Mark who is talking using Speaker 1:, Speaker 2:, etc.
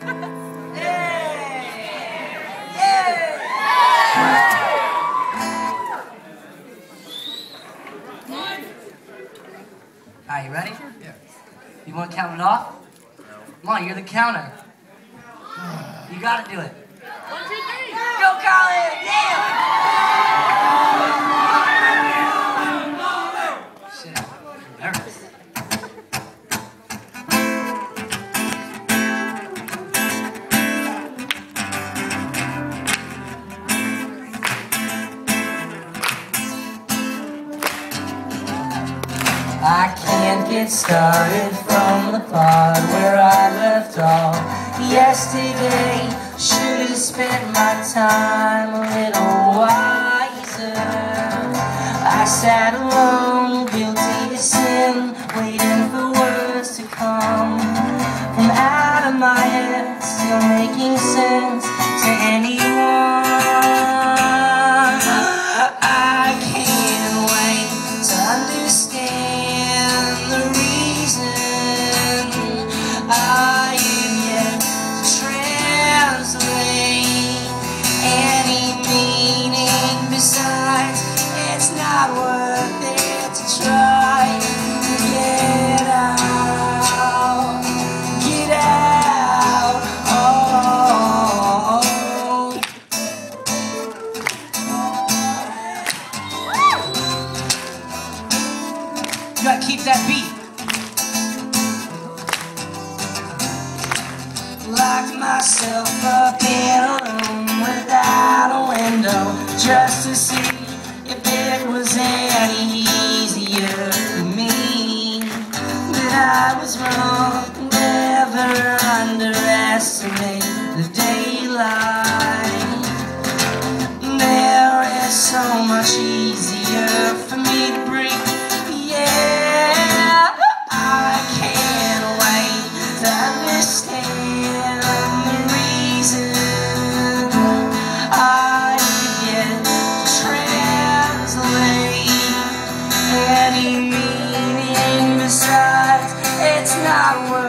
Speaker 1: Alright, you ready? Yeah. You want to count it off? Come on, you're the counter. You gotta do it.
Speaker 2: 1, 2, 3.
Speaker 1: Go, Colin! Yeah! Shit, I'm nervous. I can't get started from the part where I left off yesterday. Should have spent my time a little wiser. I sat alone, guilty of sin, waiting for words to come from out of my head, still making sense to anyone. I can't wait to understand the reason I am yet to translate any meaning besides it's not worth it to try to get out, get out. You gotta keep that beat. Locked myself up in a room without a window just to see if it was any easier for me. But I was wrong, never underestimate the daylight. There is so much easier for me to breathe. Yeah, I can't wait to understand the reason I get to translate any meaning besides it's not worth